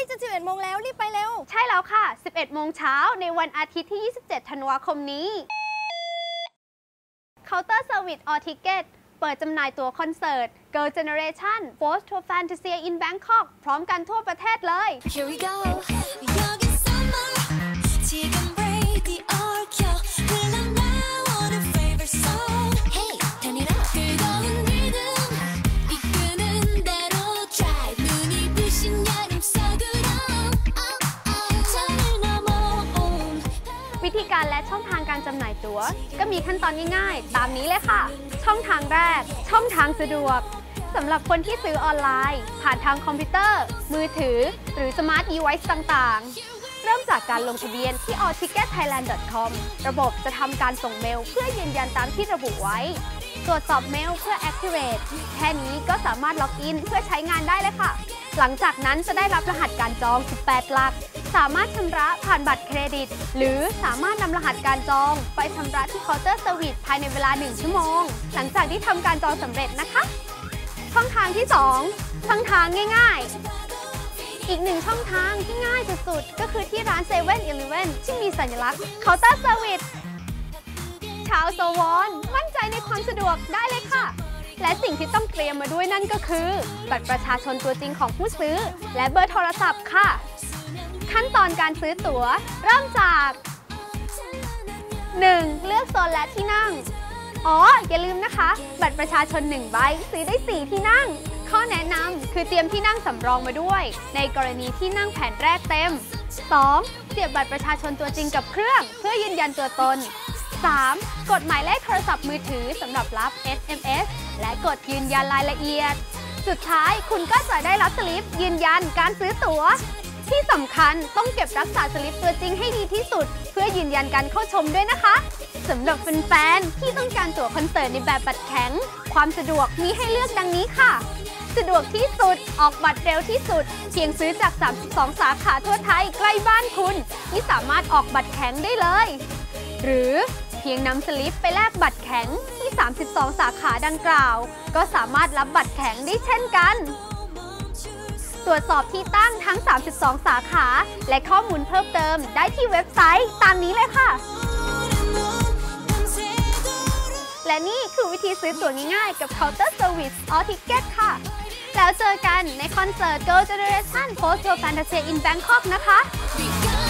ยจะ11 โมงแล้วรีบไปเร็วใช่แล้วค่ะ 11 โมงเช้าในวันอาทิตย์ที่ 27 ธันวาคมนี้ Counter Service All Ticket เปิดจำหน่ายตั๋วคอนเสิร์ต Girl Generation Force to Fantasia in Bangkok พร้อมกันทั่วประเทศเลย Here we go. วิธีการและช่องทางการจำหน่ายตั๋วก็มีขั้นตอนง่ายๆตามนี้เลยค่ะช่องทางแรกช่องทางสะดวกสำหรับคนที่ซื้อออนไลน์ผ่านทางคอมพิวเตอร์มือถือหรือ Smart Device ต่างๆเริ่มจากการลงทะเบียนที่ allticketthailand.com ระบบจะทำการส่งเมลเพื่อยืนยันตามที่ระบุไว้ตรวจสอบเมลเพื่อ activate แค่นี้ก็สามารถล็อกอินเพื่อใช้งานได้เลยค่ะหลังจากนั้นจะได้รับรหัสการจอง 18 หลักสามารถชำระผ่านบัตรเครดิตหรือสามารถนำรหัสการจองไปชำระที่เคาน์เตอร์เซอร์วิสภายในเวลา 1 ชั่วโมงหลังจากที่ทำการจองสำเร็จนะคะช่องทางที่ 2 ช่องทางง่ายๆอีกหนึ่งช่องทางที่ง่ายสุดๆก็คือที่ร้าน 7-Eleven ที่มีสัญลักษณ์เคาน์เตอร์เซอร์วิสชาวโซวอนมั่นใจในความสะดวกได้เลยค่ะและสิ่งที่ต้องเตรียมมาด้วยนั่นก็คือบัตรประชาชนตัวจริงของผู้ซื้อและเบอร์โทรศัพท์ค่ะขั้นตอนการซื้อตั๋วเริ่มจาก 1. เลือกโซนและที่นั่งอย่าลืมนะคะบัตรประชาชน1 ใบซื้อได้4 ที่นั่งข้อแนะนำคือเตรียมที่นั่งสำรองมาด้วยในกรณีที่นั่งแผ่นแรกเต็ม 2. เสียบบัตรประชาชนตัวจริงกับเครื่องเพื่อยืนยันตัวตน 3. กดหมายเลขโทรศัพท์มือถือสำหรับรับ SMS และกดยืนยันรายละเอียดสุดท้ายคุณก็จะได้รับสลิปยืนยันการซื้อตั๋วที่สำคัญต้องเก็บรักษาสลิปตัวจริงให้ดีที่สุดเพื่อยืนยันการเข้าชมด้วยนะคะสำหรับแฟนๆที่ต้องการตั๋วคอนเสิร์ตในแบบบัตรแข็งความสะดวกมีให้เลือกดังนี้ค่ะสะดวกที่สุดออกบัตรเร็วที่สุดเพียงซื้อจาก32 สาขาทั่วไทยใกล้บ้านคุณที่สามารถออกบัตรแข็งได้เลยหรือเพียงนำสลิปไปแลกบัตรแข็งที่32 สาขาดังกล่าวก็สามารถรับบัตรแข็งได้เช่นกันตรวจสอบที่ตั้งทั้ง32 สาขาและข้อมูลเพิ่มเติมได้ที่เว็บไซต์ตามนี้เลยค่ะและนี่คือวิธีซื้อตั๋วง่ายๆกับ Counter Service All Ticket ค่ะแล้วเจอกันในคอนเสิร์ต Girl Generation Force to Fantasia in Bangkok นะคะ